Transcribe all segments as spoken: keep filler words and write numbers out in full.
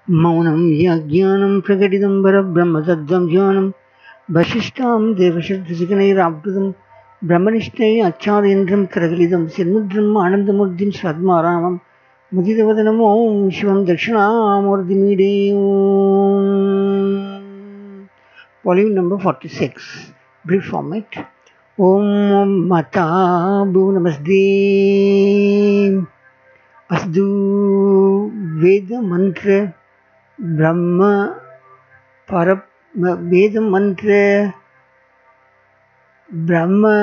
मौनं यज्ञानं प्रकटितं परब्रह्मतत्त्वं ज्ञानं वसिष्ठां देवशब्दसिकनैरावृतं ब्रह्मनिष्ठैः आचार्येन्द्रं करकलितं सिन्मुद्रम् आनन्दमूर्तिं स्वात्मारामं मुदितवदनं ॐ शिवं दक्षिणामूर्तिमीडे Volume number forty-six, brief format. Om Mata Bhu Namaste Asdu Veda Mantra Brahma Parap Veda Mantra Brahma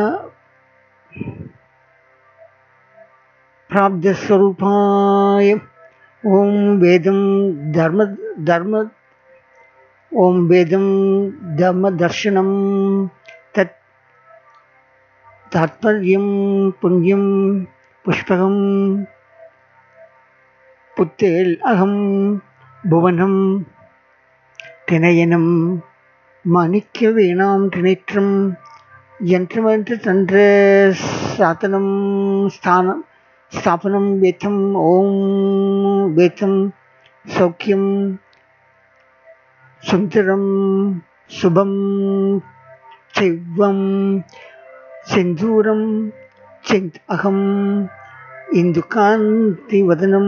Prabdha Swarupaya Om Vedam Dharma Dharma Om Vedam Dhamma Darshanam Tat Tatparyam Punyam Pushpagam Puttel Aham Bhuvanam Tinayanam Manikya Venam Trinitram Yantramantra Tantra Satanam Sthanam Sthapanam Vetam Om Vetam Saukyam Sundaram Subham Chivam Sindhuram Chint Aham Indukanti Vadanam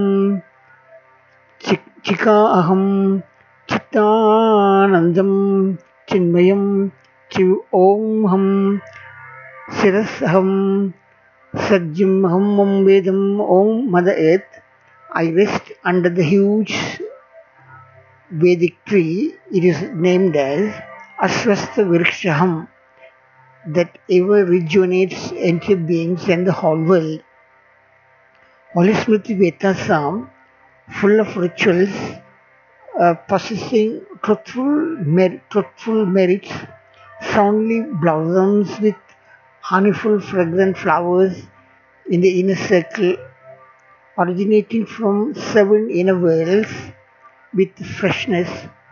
Chika Aham Chittanandam Chinmayam Chiv Om Ham Siras Aham Sajjam Aham Om Vedam Om Mother Earth. I rest under the huge Vedic tree. It is named as Ashwastha Virkshaham, that ever rejuvenates entire beings and the whole world. Holy Smriti Vetasam, full of rituals, uh, possessing truthful, mer- truthful merits, soundly blossoms with honeyful fragrant flowers in the inner circle, originating from seven inner worlds with freshness.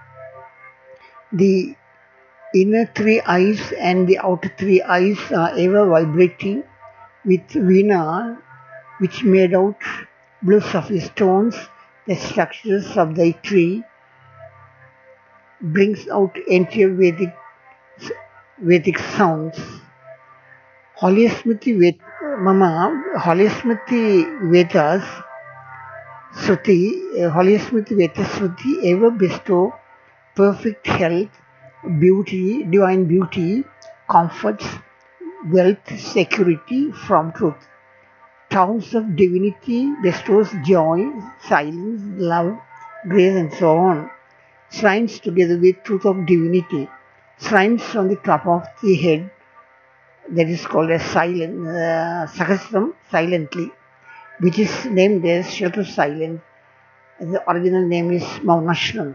The inner three eyes and the outer three eyes are ever vibrating with Veena, which made out blue sapphire stones. The structures of the tree brings out entire Vedic Vedic sounds. Holy Smriti Ved, Mama, Holy Smriti Vedas, Sruti, Holy Smriti Vedas Sruti ever bestow perfect health, beauty, divine beauty, comforts, wealth, security from truth. Towns of divinity bestows joy, silence, love, grace, and so on. Shrines together with truth of divinity. Shrines on the top of the head, that is called as silent, uh, Sahasram, silently, which is named as Shelter Silent. The original name is Maunashram.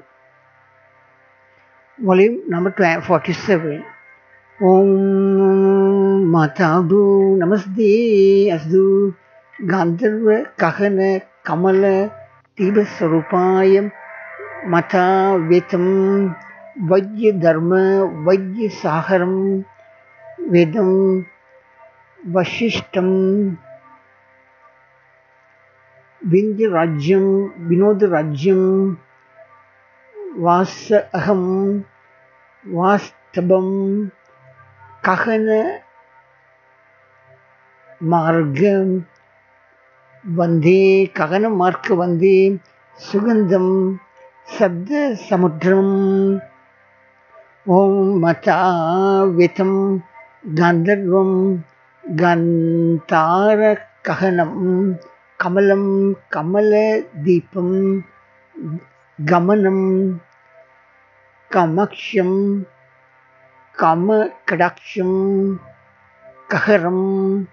Volume number forty-seven. Om Matabhu Namaste Asdu Gandharva Kahana Kamala Tiba Sarupayam Mata Vetam Vajya Dharma Vajya Saharam Vedam Vashishtam Vindya Rajyam Vinodha Rajyam Vasa Aham Vastabam Kahana Margam Vande Kahana Marka Vande Sugandham Sabda Samudram Om Mata Vetam Gandharvam Gantara Kahanam Kamalam Kamala Deepam Gamanam Kamaksham Kama Kadaksham Kaharam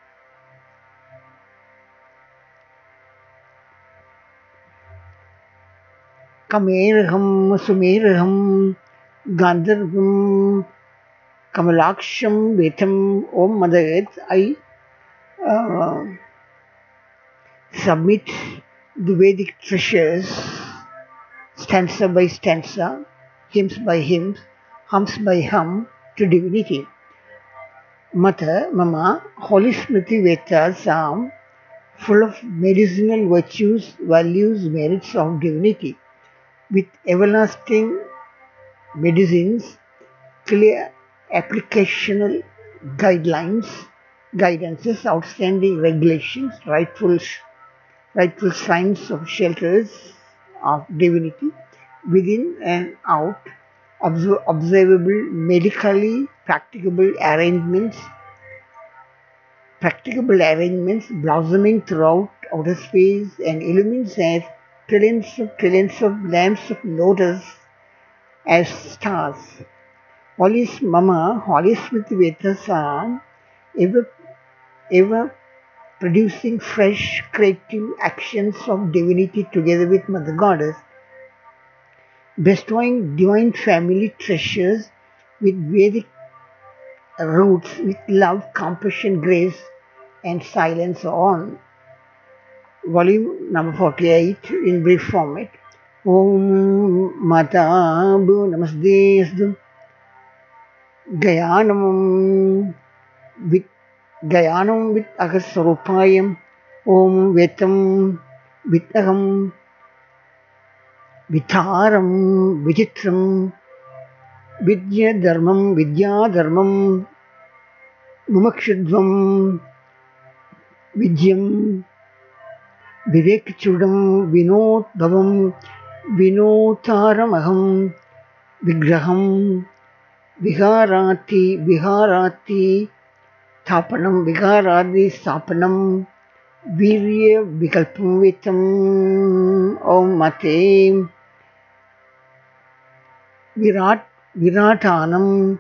Kamerham Sumerham Gandharvam Kamalaksham Vetam. Om Mother Earth, I uh, submit the Vedic treasures stanza by stanza, hymns by hymns, hums by hum to divinity. Mata, Mama, Holy Smriti Vedas are full of medicinal virtues, values, merits of divinity. with everlasting medicines, clear applicational guidelines, guidances, outstanding regulations, rightful, rightful signs of shelters of divinity, within and out, observable medically practicable arrangements, practicable arrangements blossoming throughout outer space and illumines as trillions of trillions of lamps of lotus as stars. Holly's Mama, Holly Smith Vetas are ever, ever producing fresh creative actions of divinity together with Mother Goddess, bestowing divine family treasures with Vedic roots with love, compassion, grace, and silence on. Volume number forty-eight in brief format. Om Mata Bu Namaste Gayanam with Gayanam with Agasarupayam. Om Vetam Vitaham Vitharam Vichitram Vidya Dharmam Vidya Dharmam Mumakshadvam Vidyam Vivekchudam Vinodhavam Vinotaramaham Vigraham Viharati Viharati Thapanam Viharadi Sapanam Virya Vikalpam Vitam Om Mate Virat Viratanam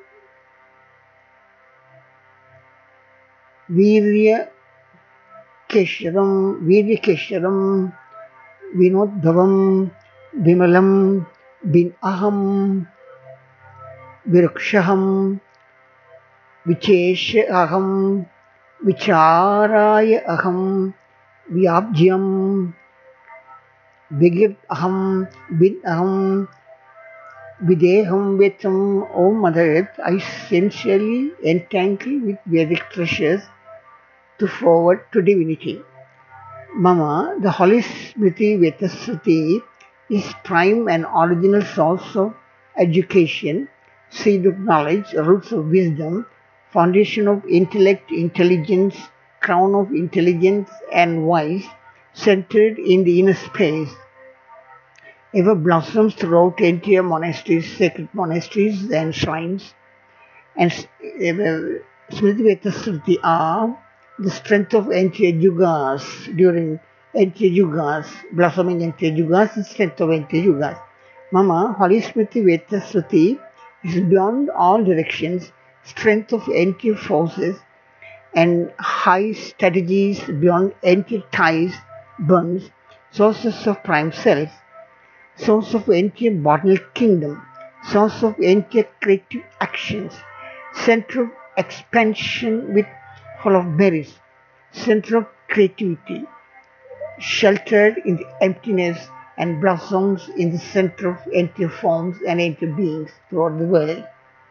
Virya Kesharam Virya Kesharam Vinodhavam Vimalam Bin Aham Virukshaham Vichesha Aham Vicharaya Aham Vyabjyam Vigit Aham Bin Aham Videham Vetam. O Mother Earth, I essentially entangle with Vedic treasures to forward to divinity. Mama, the Holy Smriti Vetasruti is prime and original source of education, seed of knowledge, roots of wisdom, foundation of intellect, intelligence, crown of intelligence and wise, centered in the inner space. Ever blossoms throughout entire monasteries, sacred monasteries and shrines, and Smriti Vetasruti are the strength of entire yugas during entire yugas, blossoming entire yugas, the strength of entire yugas. Mama, Holy Smriti Vetasruti is beyond all directions, strength of entire forces and high strategies beyond entire ties, bonds, sources of prime self, source of entire bodily kingdom, source of entire creative actions, center of expansion with full of berries, center of creativity, sheltered in the emptiness and blossoms in the center of entire forms and entire beings throughout the world.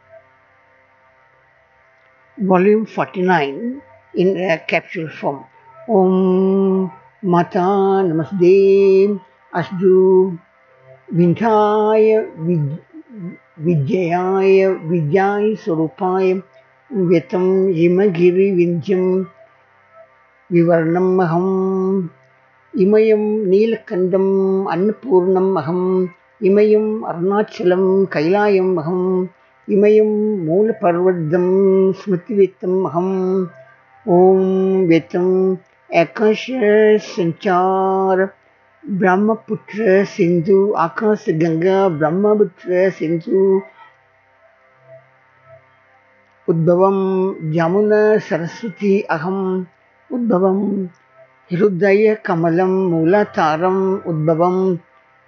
Volume forty-nine in a capsule form. Om Mata Namaste Asdu Vindhaya Vijayaya Vijay Surupaya Vetam Himagiri Vinjam Vivarnam Maham Imayam Neelakandam Annapurnam Maham Imayam Arunachalam Kailayam Maham Imayam Moola Parvadam Smritivetam Maham Om Vetam Akasha Sanchar Brahmaputra Sindhu Akasa Ganga Brahmaputra Sindhu Udbhavam Jamuna Saraswati Aham Udbhavam Hirudaya Kamalam Mulataram Udbhavam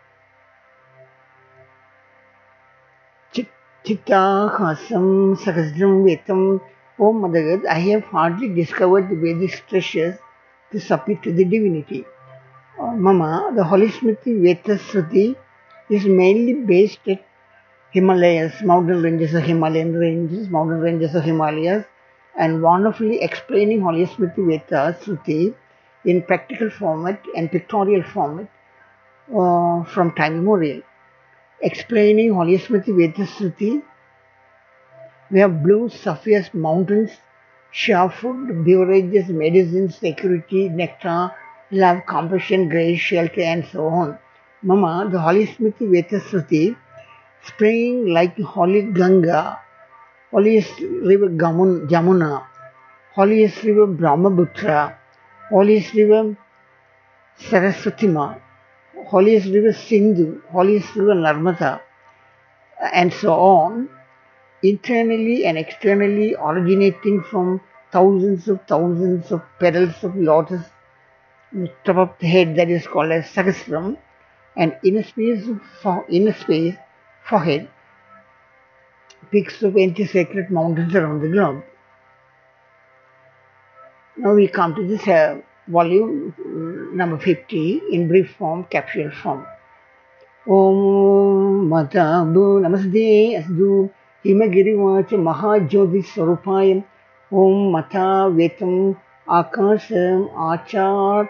Chitta Hasam Sahasram Vetam. O Mother Earth, I have hardly discovered the Vedic treasures to submit to the divinity. Uh, Mama, the Holy Smriti Vetasruti is mainly based at Himalayas, mountain ranges of Himalayan ranges, mountain ranges of Himalayas, and wonderfully explaining Holy Smriti Vetasruti in practical format and pictorial format uh, from time immemorial. Explaining Holy Smriti Vedasruti, we have blue Sapphires mountains, share food, beverages, medicines, security, nectar, love, compassion, grace, shelter, and so on. Mama, the Holy Smriti Vedasruti, springing like Holy Ganga, holiest river Gamun, Jamuna, holiest river Brahmaputra, holiest river Saraswatima, holiest river Sindhu, holiest river Narmada, and so on, internally and externally originating from thousands of thousands of petals of lotus on the top of the head, that is called as Sahasram, and inner space, for, inner space forehead, peaks of anti-sacred mountains around the globe. Now we come to this uh, volume uh, number fifty in brief form, capsule form. Om Matabu Namaste Asdu Himagirivacha Mahajyoti Swarupayam Om Mata Vetam Akasham Achar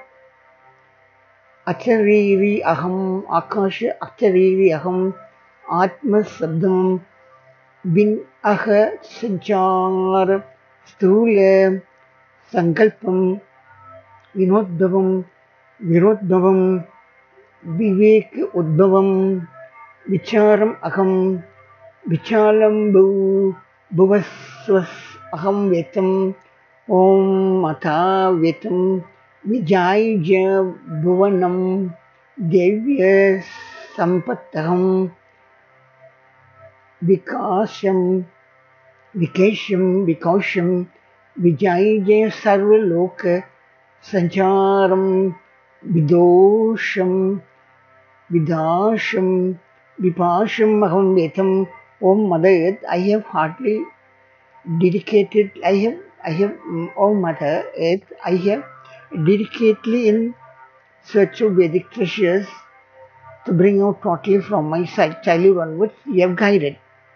Achariri Aham Akasha Achariri Aham Atma Sabdam Bin Aha Sanchar Stula Sankalpam Vinoddavam Viroddavam Vivek Uddhavam Vicharam Aham Vichalam Bhu Bhuvasvas Aham Vetam Om Mata Vetam Vijayja Bhuvanam Devya Sampataham Vikasham Vikesham Vikausham Vijayja Sarvaloka Sancharam Vidosham Vidasham Vipasham Aham Vetam Om Mother Earth, I have hardly dedicated, I have, I have, Om Mother Earth, I have dedicatedly in search of Vedic treasures to bring out totally from my side, childhood onwards, you have guided.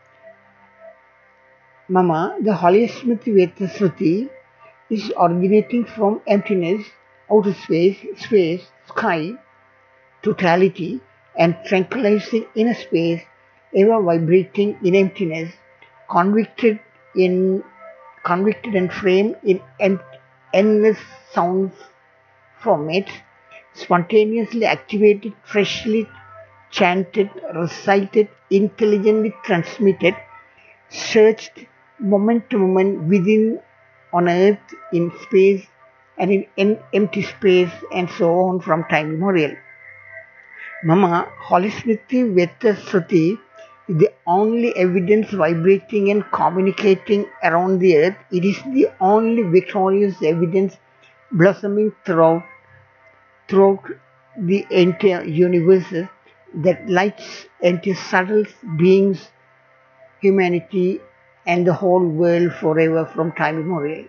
Mama, the Holy Smriti Vedasruti is originating from emptiness, outer space, space, sky, totality, and tranquilizing inner space, ever vibrating in emptiness, convicted in convicted and framed in endless sounds from it, spontaneously activated, freshly chanted, recited, intelligently transmitted, searched moment to moment within, on earth, in space, and in, in empty space, and so on from time immemorial. Mama, Holy Smriti Vedasruti is the only evidence vibrating and communicating around the earth. It is the only victorious evidence blossoming throughout, throughout the entire universe that lights into subtle beings, humanity, and the whole world forever from time immemorial.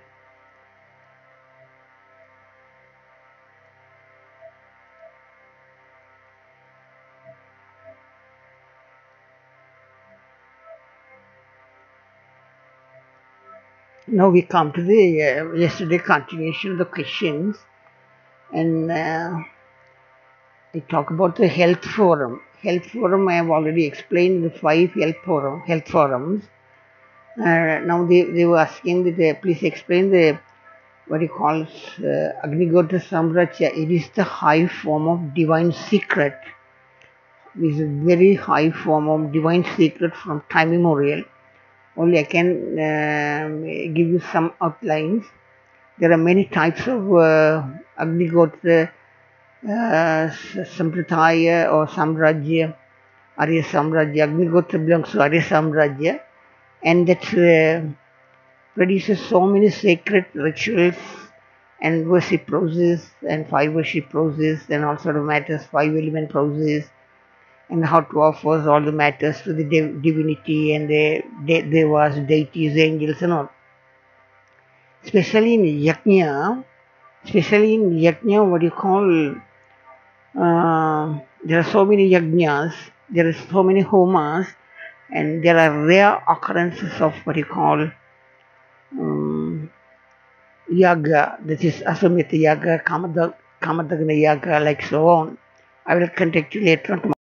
Now we come to the uh, yesterday continuation of the questions, and uh, I talk about the health forum. Health forum I have already explained the five health forum health forums. Uh, now they, they were asking that uh, please explain the what you call uh, Agnihotra Samrajya. It is the high form of divine secret. It is a very high form of divine secret from time immemorial. Only I can uh, give you some outlines. There are many types of uh, Agnihotra uh, Sampradaya or Samrajya, Arya Samrajya. Agnihotra belongs to Arya Samrajya, and that uh, produces so many sacred rituals and worship process and five worship process and all sort of matters, five element process, and how to offer all the matters to the div divinity and the de devas, deities, angels and all. Especially in Yajna, especially in Yajna, what you call, uh, there are so many Yajnas, there are so many Homas, and there are rare occurrences of what you call um, Yaga, that is Aswamedha Yaga, Kamadagna Yaga, like so on. I will contact you later on tomorrow.